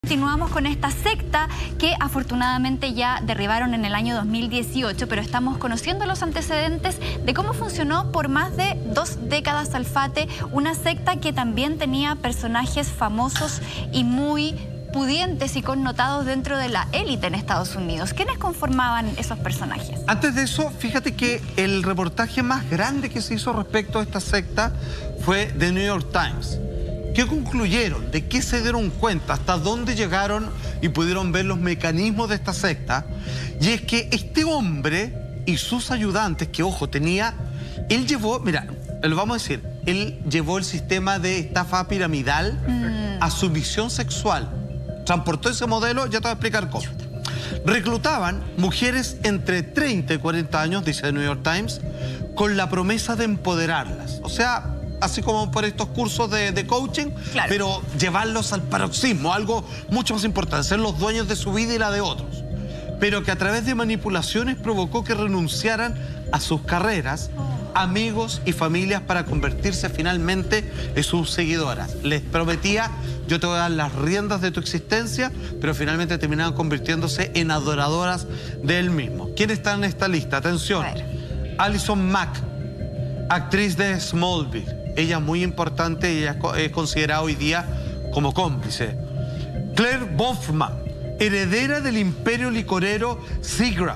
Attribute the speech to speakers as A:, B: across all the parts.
A: Continuamos con esta secta que afortunadamente ya derribaron en el año 2018, pero estamos conociendo los antecedentes de cómo funcionó por más de 2 décadas Alfate, una secta que también tenía personajes famosos y muy pudientes y connotados dentro de la élite en Estados Unidos. ¿Quiénes conformaban esos personajes?
B: Antes de eso, fíjate que el reportaje más grande que se hizo respecto a esta secta fue The New York Times. ¿Qué concluyeron? ¿De qué se dieron cuenta? ¿Hasta dónde llegaron y pudieron ver los mecanismos de esta secta? Y es que este hombre y sus ayudantes, que ojo, tenía... Él llevó, mira, lo vamos a decir, él llevó el sistema de estafa piramidal a su visión sexual. Transportó ese modelo, ya te voy a explicar cómo. Reclutaban mujeres entre 30 y 40 años, dice The New York Times, con la promesa de empoderarlas. O sea, así como por estos cursos de coaching, claro, pero llevarlos al paroxismo, algo mucho más importante, ser los dueños de su vida y la de otros. Pero que a través de manipulaciones provocó que renunciaran a sus carreras, amigos y familias para convertirse finalmente en sus seguidoras. Les prometía, yo te voy a dar las riendas de tu existencia, pero finalmente terminaban convirtiéndose en adoradoras de él mismo. ¿Quién está en esta lista? Atención. Allison Mack, actriz de Smallville. Ella es muy importante y ella es considerada hoy día como cómplice. Claire Bronfman, heredera del imperio licorero Seagram.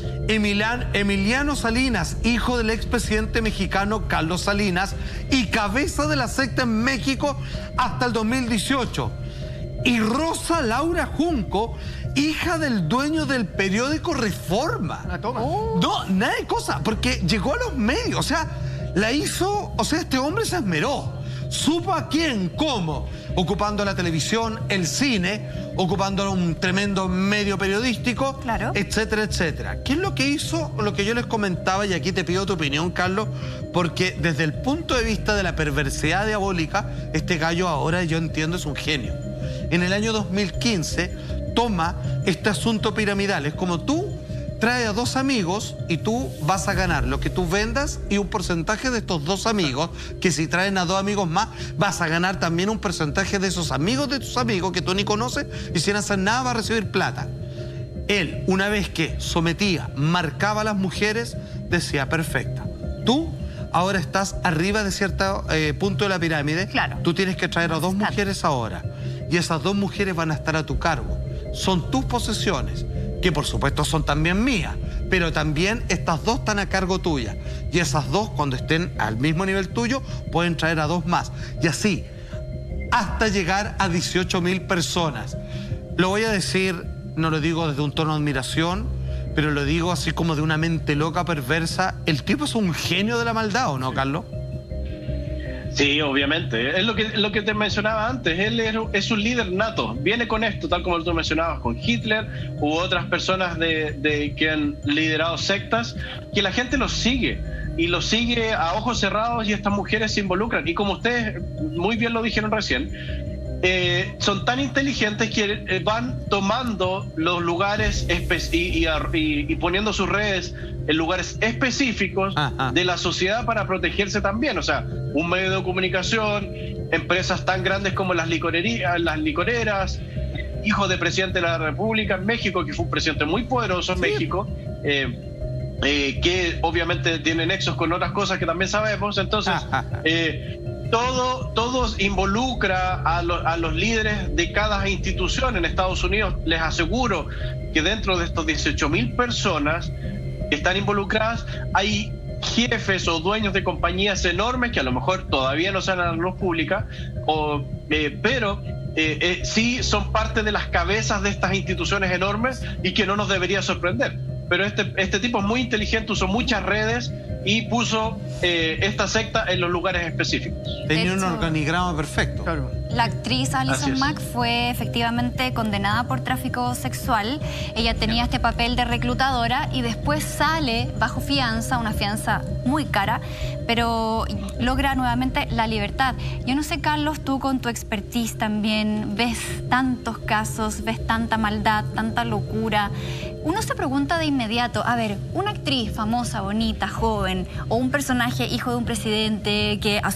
B: Emiliano Salinas, hijo del expresidente mexicano Carlos Salinas y cabeza de la secta en México hasta el 2018. Y Rosa Laura Junco, hija del dueño del periódico Reforma. No, nada de cosa, porque llegó a los medios, o sea, la hizo, o sea, este hombre se esmeró. Supo a quién, cómo, ocupando la televisión, el cine, ocupando un tremendo medio periodístico, claro, etcétera, etcétera. ¿Qué es lo que hizo? Lo que yo les comentaba, y aquí te pido tu opinión, Carlos, porque desde el punto de vista de la perversidad diabólica, este gallo ahora, yo entiendo, es un genio. En el año 2015 toma este asunto piramidal. Es como tú trae a 2 amigos y tú vas a ganar lo que tú vendas y un porcentaje de estos 2 amigos, que si traen a 2 amigos más, vas a ganar también un porcentaje de esos amigos de tus amigos que tú ni conoces y sin hacer nada va a recibir plata. Él, una vez que sometía, marcaba a las mujeres, decía, perfecta, tú ahora estás arriba de cierto punto de la pirámide, claro, tú tienes que traer a 2 mujeres ahora y esas 2 mujeres van a estar a tu cargo. Son tus posesiones, que por supuesto son también mías, pero también estas 2 están a cargo tuya. Y esas 2, cuando estén al mismo nivel tuyo, pueden traer a 2 más. Y así, hasta llegar a 18.000 personas. Lo voy a decir, no lo digo desde un tono de admiración, pero lo digo así como de una mente loca, perversa. El tipo es un genio de la maldad, ¿o no, Carlos?
C: Sí, obviamente. Es lo que te mencionaba antes. Él es un líder nato. Viene con esto, tal como tú mencionabas, con Hitler u otras personas que han liderado sectas, que la gente los sigue. Y los sigue a ojos cerrados y estas mujeres se involucran. Y como ustedes muy bien lo dijeron recién, son tan inteligentes que van tomando los lugares y poniendo sus redes en lugares específicos de la sociedad para protegerse también. O sea, un medio de comunicación, empresas tan grandes como las licoreras, hijo de presidente de la República en México, que fue un presidente muy poderoso en México, que obviamente tiene nexos con otras cosas que también sabemos. Entonces, todos involucra a los líderes de cada institución en Estados Unidos. Les aseguro que dentro de estos 18.000 personas que están involucradas, hay jefes o dueños de compañías enormes que a lo mejor todavía no salen a la luz pública, pero sí son parte de las cabezas de estas instituciones enormes y que no nos debería sorprender. Pero este tipo es muy inteligente, usó muchas redes y puso esta secta en los lugares específicos.
B: Tenía un organigrama perfecto. Claro.
A: La actriz Allison Mack fue efectivamente condenada por tráfico sexual. Ella tenía este papel de reclutadora y después sale bajo fianza, una fianza muy cara, pero logra nuevamente la libertad. Yo no sé, Carlos, tú con tu expertise también ves tantos casos, ves tanta maldad, tanta locura. Uno se pregunta de inmediato, a ver, una actriz famosa, bonita, joven, o un personaje hijo de un presidente que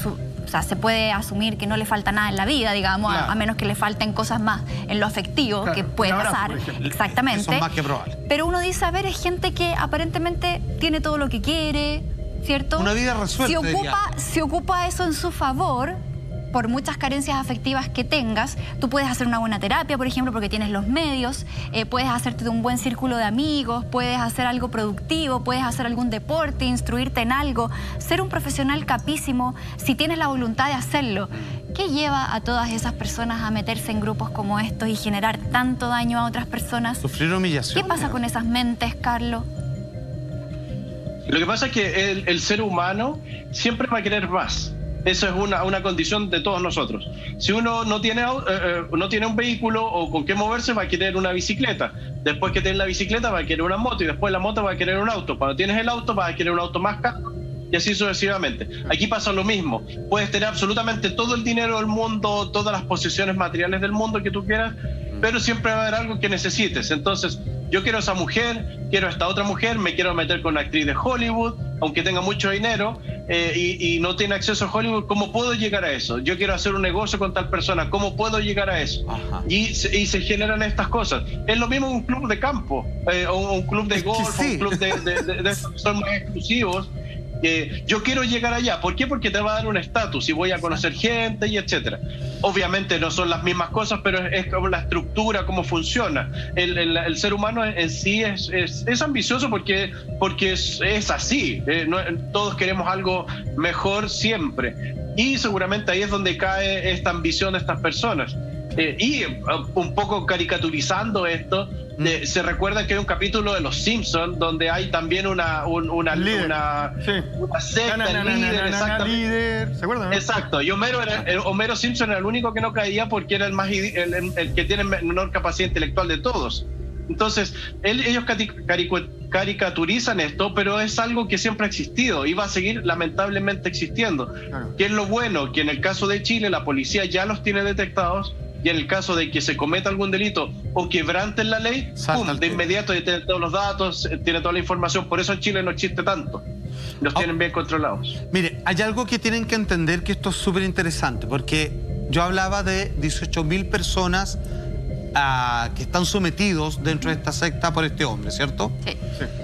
A: o sea, se puede asumir que no le falta nada en la vida, digamos,
B: claro.
A: a menos que le falten cosas más en lo afectivo,
D: claro,
A: que puede
D: un abrazo,
A: pasar.
D: por ejemplo.
A: Exactamente.
B: Eso es más que probable.
A: Pero uno dice, a ver, es gente que aparentemente tiene todo lo que quiere, ¿cierto?
B: Una vida resuelta,
A: Si ocupa eso en su favor, por muchas carencias afectivas que tengas, tú puedes hacer una buena terapia, por ejemplo, porque tienes los medios, puedes hacerte de un buen círculo de amigos, puedes hacer algo productivo, puedes hacer algún deporte, instruirte en algo, ser un profesional capísimo, si tienes la voluntad de hacerlo. ¿Qué lleva a todas esas personas a meterse en grupos como estos y generar tanto daño a otras personas?
B: Sufrir humillación.
A: ¿Qué pasa con esas mentes, Carlos?
C: Lo que pasa es que el ser humano siempre va a querer más. Eso es una condición de todos nosotros. Si uno no tiene un vehículo o con qué moverse, va a querer una bicicleta. Después que tienes la bicicleta, va a querer una moto, y después la moto va a querer un auto. Cuando tienes el auto, vas a querer un auto más caro, y así sucesivamente. Aquí pasa lo mismo. Puedes tener absolutamente todo el dinero del mundo, todas las posesiones materiales del mundo que tú quieras, pero siempre va a haber algo que necesites. Entonces, yo quiero a esa mujer, quiero a esta otra mujer, me quiero meter con una actriz de Hollywood, aunque tenga mucho dinero y no tiene acceso a Hollywood. ¿Cómo puedo llegar a eso? Yo quiero hacer un negocio con tal persona, ¿cómo puedo llegar a eso? Y se generan estas cosas. Es lo mismo un club de campo, o un club de golf, sí. Un club de estos que son más exclusivos. Yo quiero llegar allá. ¿Por qué? Porque te va a dar un estatus y voy a conocer gente y etcétera. Obviamente no son las mismas cosas, pero es como la estructura, cómo funciona. El ser humano en sí es ambicioso porque es así. Todos queremos algo mejor siempre. Y seguramente ahí es donde cae esta ambición de estas personas. Y un poco caricaturizando esto, se recuerda que hay un capítulo de Los Simpsons donde hay también una secta,
D: líder, ¿se acuerdan?
C: Exacto, y Homero Simpson era el único que no caía porque era el que tiene menor capacidad intelectual de todos. Entonces, ellos caricaturizan esto, pero es algo que siempre ha existido y va a seguir lamentablemente existiendo. Claro. Que es lo bueno, que en el caso de Chile la policía ya los tiene detectados, y en el caso de que se cometa algún delito o quebranten la ley, ¡pum!, de inmediato ya tiene todos los datos, tiene toda la información. Por eso en Chile no existe tanto. Los tienen bien controlados.
B: Mire, hay algo que tienen que entender, que esto es súper interesante, porque yo hablaba de 18.000 personas que están sometidos dentro de esta secta por este hombre, ¿cierto?
A: Sí.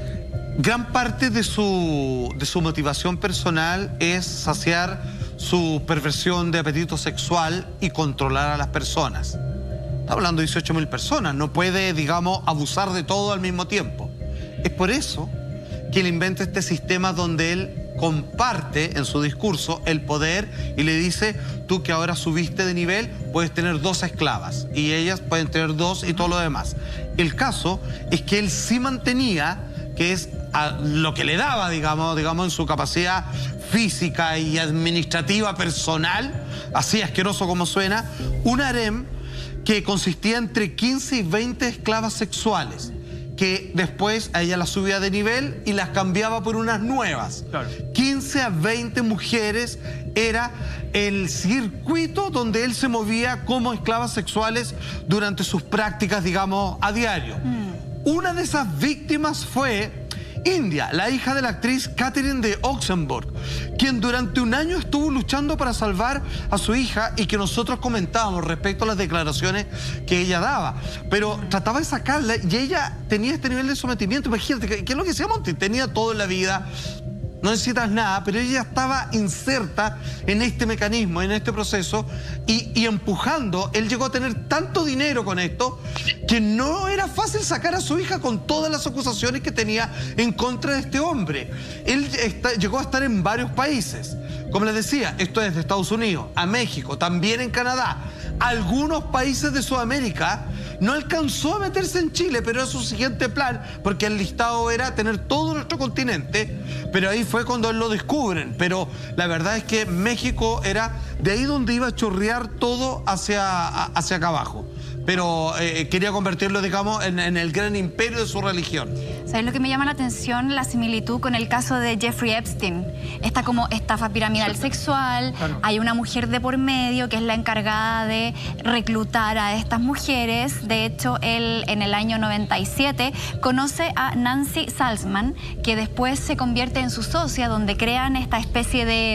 B: Gran parte de su motivación personal es saciar su perversión de apetito sexual y controlar a las personas. Está hablando de 18.000 personas, no puede, digamos, abusar de todo al mismo tiempo. Es por eso que él inventa este sistema donde él comparte en su discurso el poder y le dice: tú que ahora subiste de nivel, puedes tener 2 esclavas y ellas pueden tener 2 y todo lo demás. El caso es que él sí mantenía, que es lo que le daba, digamos, en su capacidad física y administrativa personal, así asqueroso como suena, un harem que consistía entre 15 y 20 esclavas sexuales, que después a ella las subía de nivel y las cambiaba por unas nuevas. Claro. 15 a 20 mujeres era el circuito donde él se movía como esclavas sexuales durante sus prácticas, digamos, a diario. Una de esas víctimas fue India, la hija de la actriz Catherine de Oxenborg, quien durante un año estuvo luchando para salvar a su hija y que nosotros comentábamos respecto a las declaraciones que ella daba. Pero trataba de sacarla y ella tenía este nivel de sometimiento. Imagínate, ¿qué es lo que decía Monty? Tenía todo en la vida, no necesitas nada, pero ella estaba inserta en este mecanismo, en este proceso, y empujando. Él llegó a tener tanto dinero con esto que no era fácil sacar a su hija con todas las acusaciones que tenía en contra de este hombre. Él llegó a estar en varios países. Como les decía, esto es de Estados Unidos, a México, también en Canadá, algunos países de Sudamérica. No alcanzó a meterse en Chile, pero era su siguiente plan, porque el listado era tener todo nuestro continente, pero ahí fue cuando él lo descubren. Pero la verdad es que México era de ahí donde iba a chorrear todo hacia acá abajo. Pero quería convertirlo, digamos, en el gran imperio de su religión.
A: ¿Sabes lo que me llama la atención? La similitud con el caso de Jeffrey Epstein. Esta como estafa piramidal sexual, claro. Hay una mujer de por medio que es la encargada de reclutar a estas mujeres. De hecho, él en el año 97 conoce a Nancy Salzman, que después se convierte en su socia, donde crean esta especie de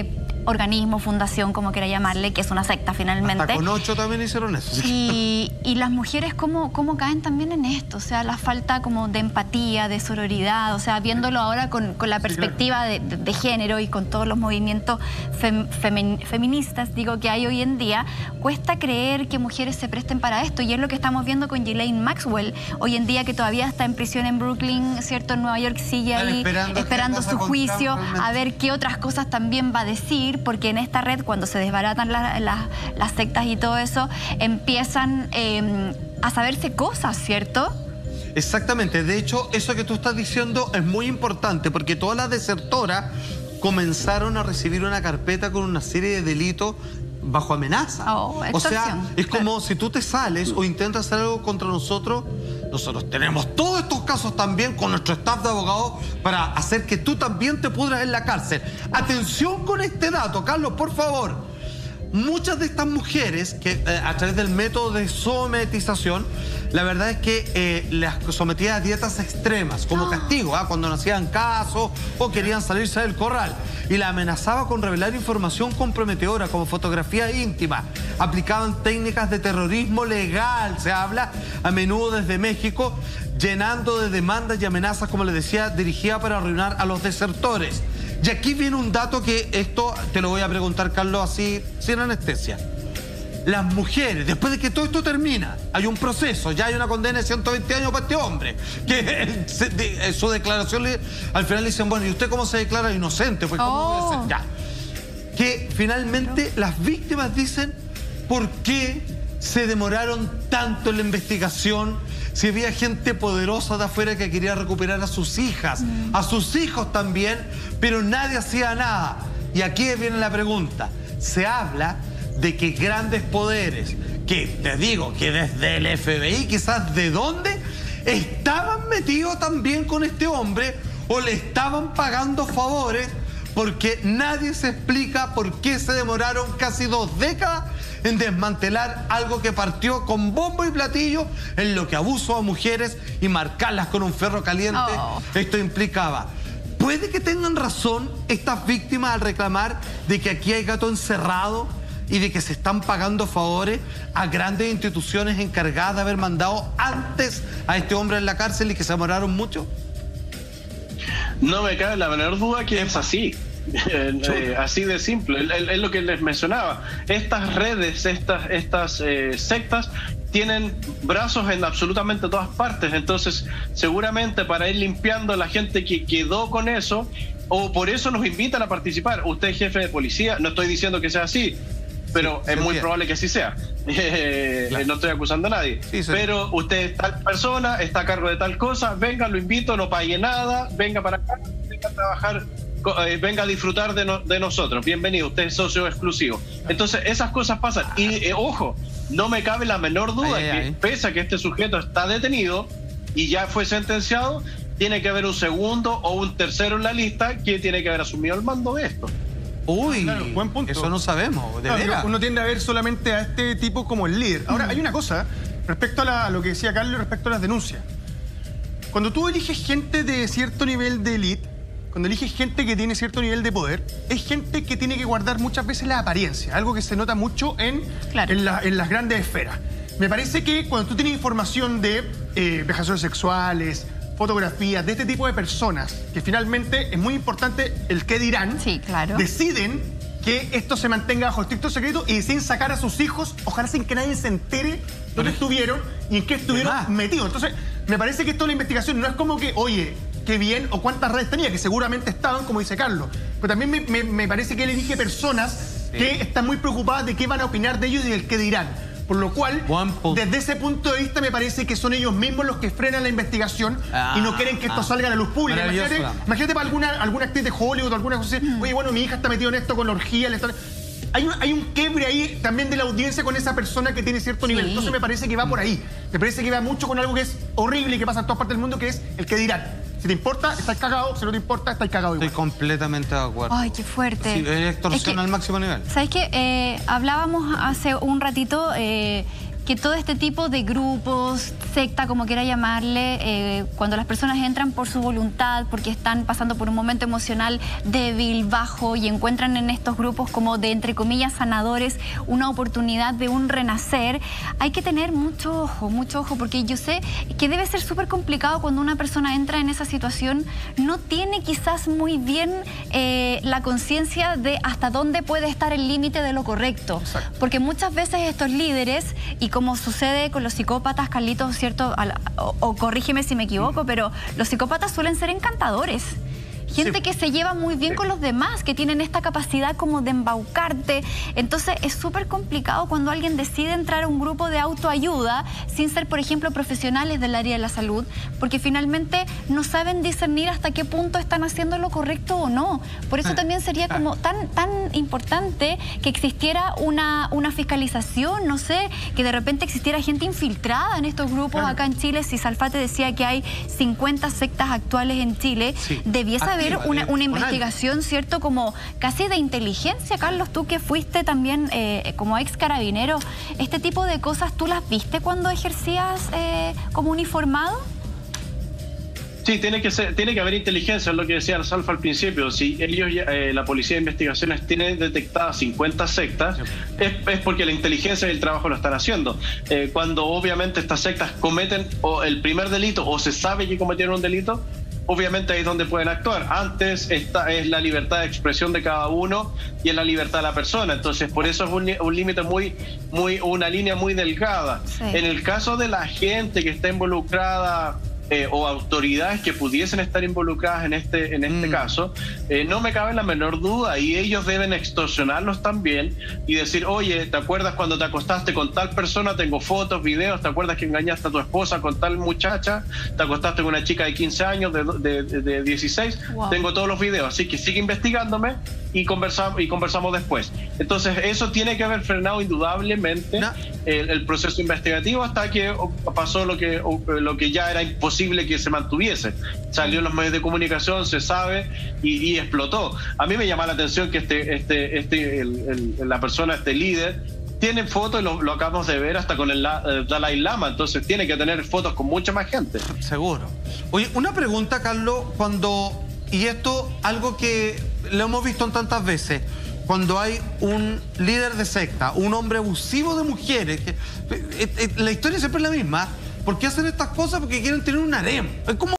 A: organismo, fundación, como quiera llamarle, que es una secta finalmente.
B: Hasta con 8 también hicieron eso.
A: Y las mujeres cómo caen también en esto, o sea, la falta como de empatía, de sororidad, o sea, viéndolo ahora con la perspectiva de género y con todos los movimientos feministas, digo, que hay hoy en día, cuesta creer que mujeres se presten para esto, y es lo que estamos viendo con Ghislaine Maxwell, hoy en día, que todavía está en prisión en Brooklyn, ¿cierto? En Nueva York, sigue ahí esperando su juicio, a ver qué otras cosas también va a decir, porque en esta red, cuando se desbaratan las sectas y todo eso, empiezan a saberse cosas, ¿cierto?
B: Exactamente. De hecho, eso que tú estás diciendo es muy importante, porque todas las desertoras comenzaron a recibir una carpeta con una serie de delitos bajo amenaza. O sea, es como si tú te sales o intentas hacer algo contra nosotros. Nosotros tenemos todos estos casos también con nuestro staff de abogados para hacer que tú también te pudras en la cárcel. Atención con este dato, Carlos, por favor. Muchas de estas mujeres que a través del método de sometización, la verdad es que las sometían a dietas extremas como castigo, cuando no hacían caso o querían salirse del corral, y la amenazaba con revelar información comprometedora como fotografía íntima. Aplicaban técnicas de terrorismo legal, se habla a menudo desde México, llenando de demandas y amenazas, como les decía, dirigidas para arruinar a los desertores. Y aquí viene un dato que esto te lo voy a preguntar, Carlos, así, sin anestesia. Las mujeres, después de que todo esto termina, hay un proceso, ya hay una condena de 120 años para este hombre, que su declaración, al final le dicen, bueno, ¿y usted cómo se declara inocente? Pues, ¿cómo debe ser? Ya. Que finalmente las víctimas dicen, ¿por qué se demoraron tanto en la investigación? Si había gente poderosa de afuera que quería recuperar a sus hijas, a sus hijos también, pero nadie hacía nada. Y aquí viene la pregunta. Se habla de que grandes poderes, que te digo que desde el FBI, quizás de dónde, estaban metidos también con este hombre o le estaban pagando favores, porque nadie se explica por qué se demoraron casi 2 décadas en desmantelar algo que partió con bombo y platillo, en lo que abuso a mujeres y marcarlas con un ferro caliente. Esto implicaba. ¿Puede que tengan razón estas víctimas al reclamar de que aquí hay gato encerrado y de que se están pagando favores a grandes instituciones encargadas de haber mandado antes a este hombre en la cárcel y que se demoraron mucho?
C: No me cabe la menor duda que es así. Así de simple, es lo que les mencionaba. Estas redes, estas sectas tienen brazos en absolutamente todas partes, entonces seguramente para ir limpiando a la gente que quedó con eso, o por eso nos invitan a participar. Usted es jefe de policía, no estoy diciendo que sea así, pero es muy probable que así sea. No estoy acusando a nadie, pero usted es tal persona, está a cargo de tal cosa, venga, lo invito, no pague nada, venga para acá, venga a trabajar, venga a disfrutar de nosotros, bienvenido, usted es socio exclusivo. Entonces esas cosas pasan y ojo, no me cabe la menor duda que pese a que este sujeto está detenido y ya fue sentenciado, tiene que haber un segundo o un tercero en la lista que tiene que haber asumido el mando de esto.
B: Uy,
D: claro, buen punto.
B: Eso no sabemos, de veras.
D: Uno tiende a ver solamente a este tipo como el líder. Ahora, hay una cosa respecto a lo que decía Carlos respecto a las denuncias. Cuando tú eliges gente de cierto nivel de élite, cuando eliges gente que tiene cierto nivel de poder, es gente que tiene que guardar muchas veces la apariencia, algo que se nota mucho en las grandes esferas. Me parece que cuando tú tienes información de vejaciones sexuales, fotografías de este tipo de personas, que finalmente es muy importante el qué dirán, deciden que esto se mantenga bajo estricto secreto y deciden sacar a sus hijos, ojalá sin que nadie se entere dónde estuvieron y en qué estuvieron metidos. Entonces, me parece que esto de la investigación no es como que, oye, qué bien o cuántas redes tenía, que seguramente estaban, como dice Carlos. Pero también me parece que él elige personas que están muy preocupadas de qué van a opinar de ellos y del qué dirán. Por lo cual, desde ese punto de vista, me parece que son ellos mismos los que frenan la investigación y no quieren que esto salga a la luz pública. Imagínate para alguna actriz de Hollywood o alguna cosa así, oye, bueno, mi hija está metida en esto con la orgía. Hay un quiebre ahí también de la audiencia con esa persona que tiene cierto nivel. Entonces me parece que va por ahí. Me parece que va mucho con algo que es horrible y que pasa en todas partes del mundo, que es el que dirán. Si te importa, estás cagado. Si no te importa, estás cagado igual.
B: Estoy completamente de acuerdo.
A: Ay, qué fuerte.
B: Sí, es extorsión al máximo nivel.
A: ¿Sabes qué? Hablábamos hace un ratito que que todo este tipo de grupos, secta, como quiera llamarle, cuando las personas entran por su voluntad, porque están pasando por un momento emocional débil, bajo, y encuentran en estos grupos como de, entre comillas, sanadores, una oportunidad de un renacer, hay que tener mucho ojo, porque yo sé que debe ser súper complicado cuando una persona entra en esa situación, no tiene quizás muy bien la conciencia de hasta dónde puede estar el límite de lo correcto.
B: Exacto.
A: Porque muchas veces estos líderes, y como sucede con los psicópatas, Carlitos, ¿cierto? O corrígeme si me equivoco, pero los psicópatas suelen ser encantadores. Gente que se lleva muy bien con los demás, que tienen esta capacidad como de embaucarte. Entonces es súper complicado cuando alguien decide entrar a un grupo de autoayuda sin ser, por ejemplo, profesionales del área de la salud, porque finalmente no saben discernir hasta qué punto están haciendo lo correcto o no. Por eso también sería como tan importante que existiera una fiscalización, no sé, que de repente existiera gente infiltrada en estos grupos. Acá en Chile, si Salfate decía que hay 50 sectas actuales en Chile, debiese haber una investigación, ¿cierto? Como casi de inteligencia. Carlos, tú que fuiste también como ex carabinero, ¿este tipo de cosas tú las viste cuando ejercías como uniformado?
C: Sí, tiene que haber inteligencia, es lo que decía Salfa al principio. Si ellos, la Policía de Investigaciones, tiene detectadas 50 sectas, es porque la inteligencia y el trabajo lo están haciendo. Cuando obviamente estas sectas cometen el primer delito o se sabe que cometieron un delito, obviamente ahí es donde pueden actuar. Antes esta es la libertad de expresión de cada uno y es la libertad de la persona. Entonces, por eso es un límite una línea muy delgada. Sí. En el caso de la gente que está involucrada o autoridades que pudiesen estar involucradas en este caso, no me cabe la menor duda, y ellos deben extorsionarlos también y decir, oye, ¿te acuerdas cuando te acostaste con tal persona? Tengo fotos, videos. ¿Te acuerdas que engañaste a tu esposa con tal muchacha? ¿Te acostaste con una chica de 15 años, de 16? Wow. Tengo todos los videos, así que sigue investigándome y conversamos después. Entonces, eso tiene que haber frenado indudablemente el proceso investigativo hasta que pasó lo que ya era imposible que se mantuviese. Salió en los medios de comunicación, se sabe, y explotó. A mí me llama la atención que la persona, este líder, tiene fotos, lo acabamos de ver hasta con el Dalai Lama, entonces tiene que tener fotos con mucha más gente.
B: Seguro. Oye, una pregunta, Carlos, y esto, algo que lo hemos visto en tantas veces, cuando hay un líder de secta, un hombre abusivo de mujeres, la historia siempre es la misma. ¿Por qué hacen estas cosas? Porque quieren tener un harem. Es como